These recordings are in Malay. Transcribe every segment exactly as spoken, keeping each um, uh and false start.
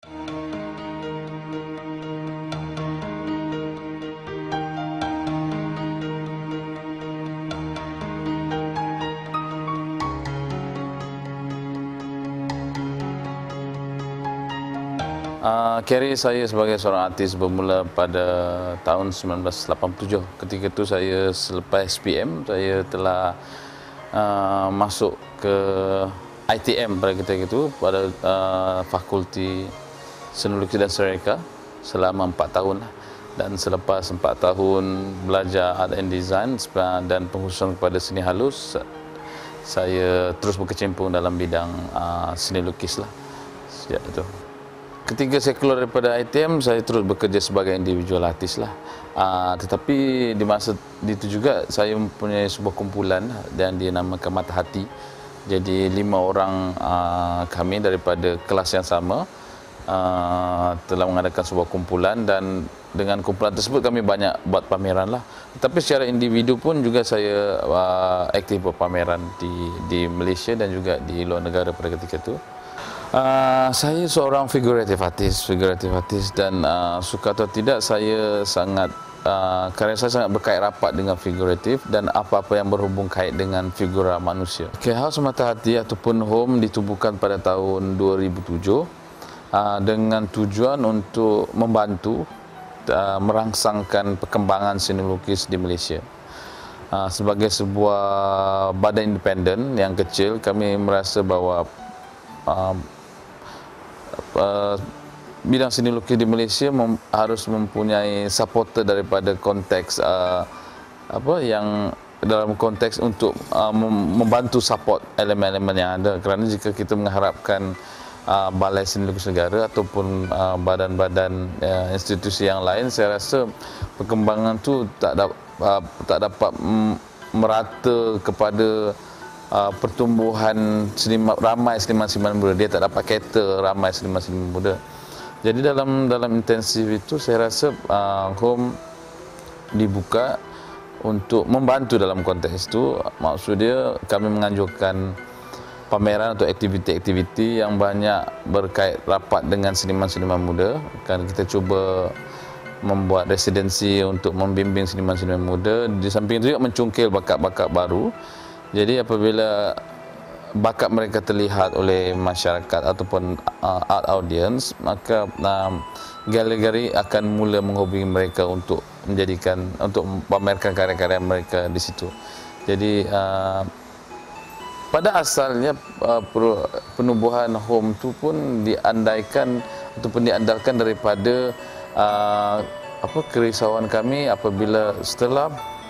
Uh, Karier saya sebagai seorang artis bermula pada tahun sembilan belas lapan puluh tujuh. Ketika itu saya selepas S P M, saya telah uh, masuk ke I T M pada ketika itu, pada uh, Fakulti Seni Lukis dan Serika selama empat tahun. Dan selepas empat tahun belajar Art and Design dan pengkhususan kepada seni halus, saya terus berkecimpung dalam bidang uh, seni lukis lah sejak itu. Ketika saya keluar daripada I T M, saya terus bekerja sebagai individual artis lah. Uh, tetapi di masa itu juga saya mempunyai sebuah kumpulan dan dia namakan Matahati. Jadi lima orang uh, kami daripada kelas yang sama uh, telah mengadakan sebuah kumpulan, dan dengan kumpulan tersebut kami banyak buat pameran lah. Tapi secara individu pun juga saya uh, aktif berpameran di di Malaysia dan juga di luar negara pada ketika itu. Uh, saya seorang figuratif artis, figuratif artis dan uh, suka atau tidak saya sangat uh, kerana saya sangat berkait rapat dengan figuratif dan apa-apa yang berhubung kait dengan figura manusia. Okay, House Matahati ataupun Home ditubuhkan pada tahun dua ribu tujuh uh, dengan tujuan untuk membantu uh, merangsangkan perkembangan seni lukis di Malaysia. Uh, sebagai sebuah badan independen yang kecil, kami merasa bahawa uh, Uh, bidang seni lukis di Malaysia mem harus mempunyai supporter daripada konteks uh, apa yang dalam konteks untuk uh, mem membantu support elemen-elemen yang ada. Kerana jika kita mengharapkan uh, Balai Seni Lukis Negara ataupun badan-badan uh, uh, institusi yang lain, saya rasa perkembangan tu tak da uh, tak dapat merata kepada Uh, pertumbuhan seniman, ramai seniman-seniman muda. Dia tak dapat cater ramai seniman-seniman muda. Jadi dalam dalam intensif itu saya rasa uh, Home dibuka untuk membantu dalam konteks itu. Maksud dia kami menganjurkan pameran atau aktiviti-aktiviti yang banyak berkait rapat dengan seniman-seniman muda. Kan kita cuba membuat residency untuk membimbing seniman-seniman muda. Di samping itu juga mencungkil bakat-bakat baru. Jadi apabila bakat mereka terlihat oleh masyarakat ataupun uh, art audience, maka uh, galeri-galeri akan mula menghubungi mereka untuk menjadikan untuk pamerkan karya-karya mereka di situ. Jadi uh, pada asalnya uh, penubuhan Home tu pun diandaikan ataupun diandalkan daripada uh, apa kerisauan kami apabila setelah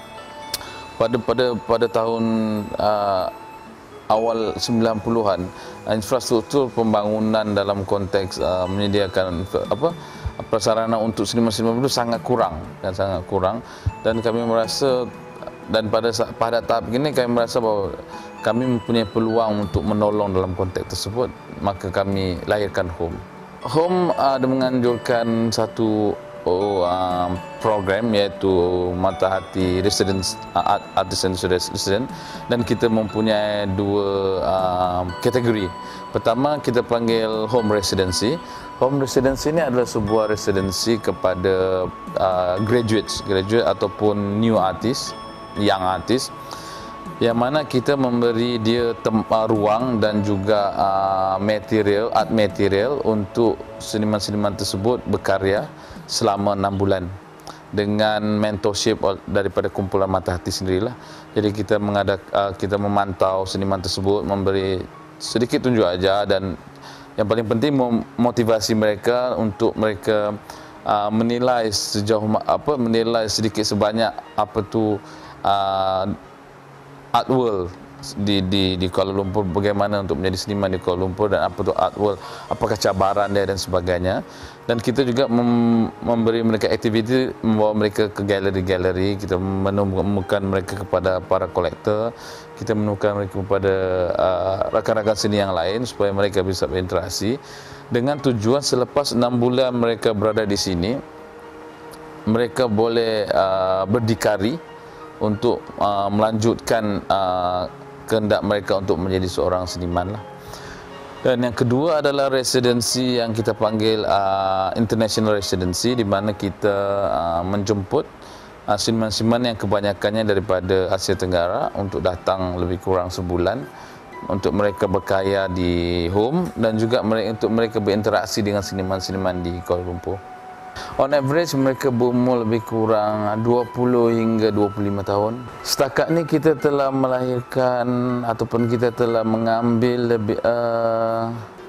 pada pada pada tahun uh, awal sembilan puluhan, infrastruktur pembangunan dalam konteks uh, menyediakan apa prasarana untuk seniman-seniman itu sangat kurang dan sangat kurang dan kami merasa, dan pada pada tahap ini kami merasa bahawa kami mempunyai peluang untuk menolong dalam konteks tersebut, maka kami lahirkan Home. Home ada uh, menganjurkan satu Oh, um, program iaitu Matahati Residence Art Artist and Resident, dan kita mempunyai dua um, kategori. Pertama kita panggil Home Residency. Home Residency ini adalah sebuah residency kepada uh, graduates, graduate ataupun new artist, young artist, yang mana kita memberi dia tempat ruang dan juga uh, material, art material untuk seniman-seniman tersebut berkarya selama enam bulan dengan mentorship daripada kumpulan Matahati sendirilah. Jadi kita mengadak, uh, kita memantau seniman tersebut, memberi sedikit tunjuk ajar, dan yang paling penting memotivasi mereka untuk mereka uh, menilai sejauh apa menilai sedikit sebanyak apa tu uh, art world di di di Kuala Lumpur, bagaimana untuk menjadi seniman di Kuala Lumpur dan apa tu art world, apakah cabaran dia dan sebagainya. Dan kita juga mem memberi mereka aktiviti, membawa mereka ke galeri-galeri, kita menemukan mereka kepada para kolektor, kita menemukan mereka kepada rakan-rakan uh, seni yang lain supaya mereka bisa berinteraksi dengan tujuan selepas enam bulan mereka berada di sini, mereka boleh uh, berdikari untuk uh, melanjutkan uh, kehendak mereka untuk menjadi seorang seniman lah. Dan yang kedua adalah residency yang kita panggil uh, international residency, di mana kita uh, menjemput uh, seniman-seniman yang kebanyakannya daripada Asia Tenggara untuk datang lebih kurang sebulan untuk mereka berkarya di home dan juga mereka, untuk mereka berinteraksi dengan seniman-seniman di Kuala Lumpur. On average mereka berumur lebih kurang dua puluh hingga dua puluh lima tahun. Setakat ni kita telah melahirkan ataupun kita telah mengambil lebih uh,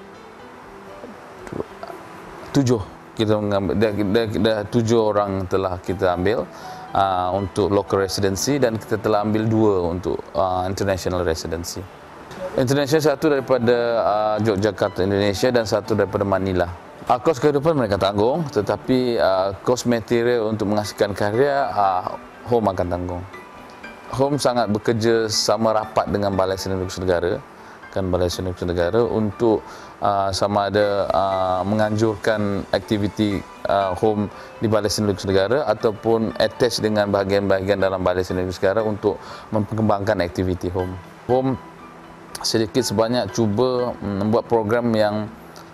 tujuh kita mengambil dah, dah, dah tujuh orang telah kita ambil uh, untuk local residency, dan kita telah ambil dua untuk uh, international residency. International satu daripada uh, Yogyakarta, Indonesia, dan satu daripada Manila. Uh, kos kehidupan mereka tanggung, tetapi uh, kos material untuk menghasilkan karya uh, home akan tanggung. Home sangat bekerja sama rapat dengan Balai Seni Lukis Negara, kan Balai Seni Lukis Negara untuk uh, sama ada uh, menganjurkan aktiviti uh, home di Balai Seni Lukis Negara ataupun attach dengan bahagian-bahagian dalam Balai Seni Lukis Negara untuk memperkembangkan aktiviti home. Home sedikit sebanyak cuba membuat program yang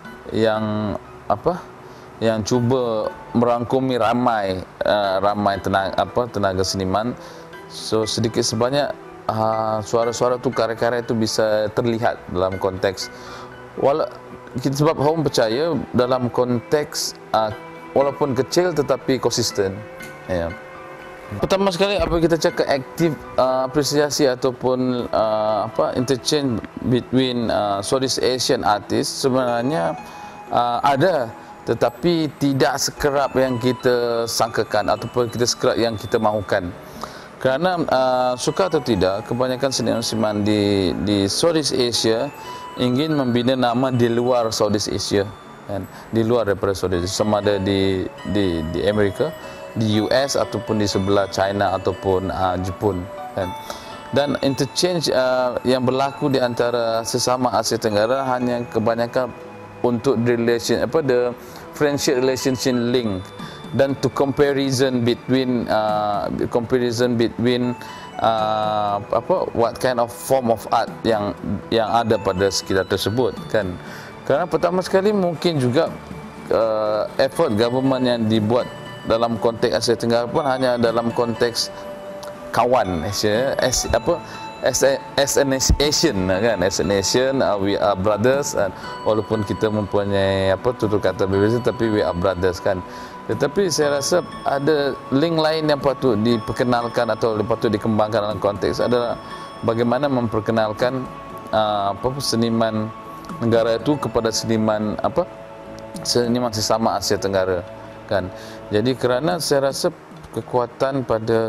yang apa yang cuba merangkumi ramai uh, ramai tenaga apa tenaga seniman, so sedikit sebanyak uh, suara-suara tu, karya-karya itu bisa terlihat dalam konteks wala kita, sebab home percaya dalam konteks uh, walaupun kecil tetapi konsisten, ya. Pertama sekali apa kita cakap aktif uh, apresiasi ataupun uh, apa interchange between uh, Southeast Asian artists sebenarnya uh, ada, tetapi tidak sekerap yang kita sangkakan ataupun kita sekerap yang kita mahukan. Kerana uh, suka atau tidak, kebanyakan seniman-seniman di di Southeast Asia ingin membina nama di luar Southeast Asia, kan? Di luar daripada Southeast Asia, sama ada di di di Amerika, di U S ataupun di sebelah China ataupun uh, Jepun, kan? Dan interchange uh, yang berlaku di antara sesama Asia Tenggara hanya kebanyakan untuk relation apa the friendship relationship link, dan to comparison between uh, comparison between uh, apa what kind of form of art yang yang ada pada sekitar tersebut, kan? Kerana pertama sekali mungkin juga uh, effort government yang dibuat dalam konteks Asia Tenggara pun hanya dalam konteks kawan, Asia, as apa as a, as a nation, kan? As a nation, uh, we are brothers, and walaupun kita mempunyai apa tutur kata berbeza, tapi we are brothers, kan? Tetapi saya rasa ada link lain yang patut diperkenalkan atau patut dikembangkan dalam konteks adalah bagaimana memperkenalkan uh, apa seniman negara itu kepada seniman apa seniman sesama Asia Tenggara, kan? Jadi kerana saya rasa kekuatan pada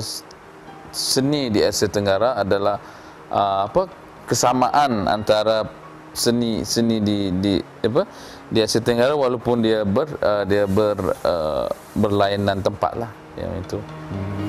seni di Asia Tenggara adalah uh, apa kesamaan antara seni seni di di apa di Asia Tenggara, walaupun dia ber uh, dia ber uh, berlainan tempat lah, yang itu. Hmm.